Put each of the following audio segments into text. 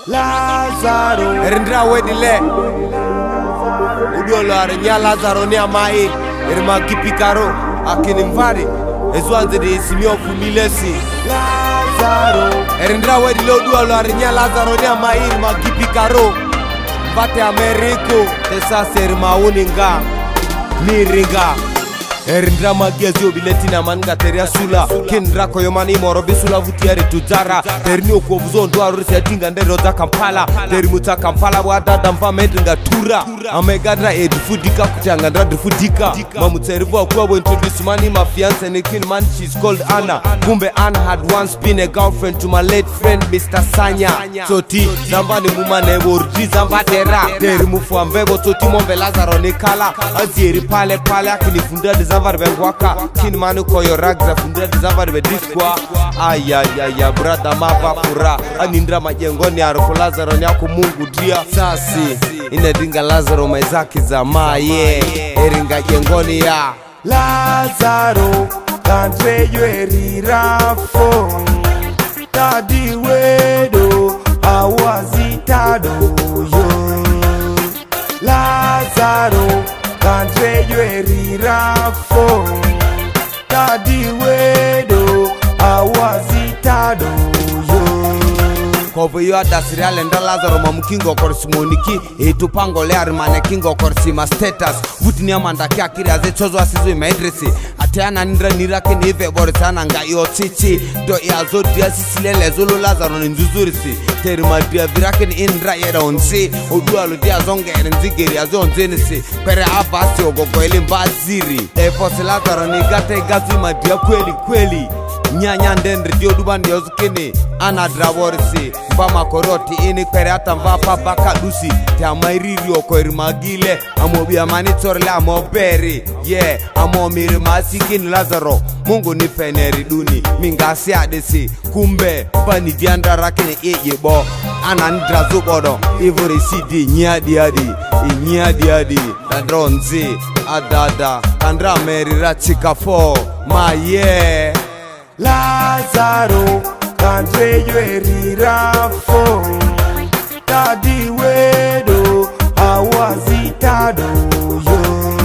Lazaro Erindra wedile Uduolo arenya Lazaro ni amai Erima gipikaro Akini mvari Ezwanze de isimio funilesi Lazaro Erindra wedile uduolo arenya Lazaro ni amai Erima gipikaro Vate Ameriko Tesa serima uninga Miringa Erindra magezi obiletina manga teria sula Kindra koyomani morobi sula vutiari tujara Terni okuovuzo ndua rurisi yatinga ndero za Kampala Teri muta Kampala wadada mva medinga tura Amegadra edifudika kutiangandra difudika Mamuterivu wakuwa introduce mani my fiance and kin man she's called Anna Kumbe Anna had once been a girlfriend to my late friend Mr. Sanya Soti zamba ni mumane urji zamba tera Teri mufu ambebo soti mombe Lazaro ni kala Azieri pale pale akinifunda Zavar bengwaka kin manu koyo ragza fundira zavar bediskwa ayayaya brada mapa pura anindra majengoni aroko Lazaro nyako Mungu dia sasi inedinga Lazaro maizaki za maye eringa jengoni ya Lazaro kantre yeri rafo tadi wedo awazitado yo Lazaro Kantre yeri rafo Tadi wedo awazitado yo Kobo yo adasiri alenda Lazaro mamukingo korsi moniki Etu pango le arimane kingo korsi ma status Vuti ni amanda kia kiri aze chozo asizo ima idrisi Ateana nindra nirake ni ife borisana nga iyo chichi Do iazo dia sisilele zulu Lazaro ni nzuzurisi Teri madia virake ni indra yeda onzi Odualo dia zonga erinzigeri azo onzenisi Pere abasi ogogo ili mbaziri Efosi Lazaro ni gata igazi madia kweli kweli Nyanya ndendri dio dubandi ya uzukini Ana dravorisi Mbama koroti ini kwere hata mvapa baka dusi Te amairiri oko irimagile Amo biamani torle amo beri Yeah, amo mirimasi kini Lazaro Mungu ni feneri duni Mingasi adesi Kumbe Bani diandra rakini ijebo Ana nidra zubodo Ivori sidi nyadi adi Inyadi adi Dadronzi Adada Kandra meri rachika fo Ma yeah Lazaro kantre yeri rafo Tadi wedo awazitado yo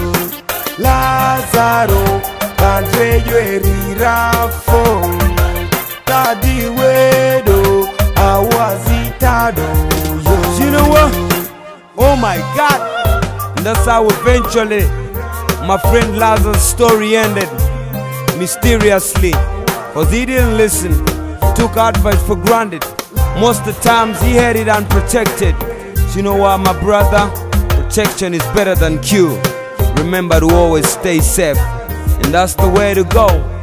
Lazaro kantre yeri rafo Tadi wedo awazitado yo You know what? Oh my God! And that's how eventually my friend Lazaro's story ended mysteriously. Cause he didn't listen, took advice for granted. Most of the times he had it unprotected. So you know what, my brother? Protection is better than cure. Remember to always stay safe. And that's the way to go.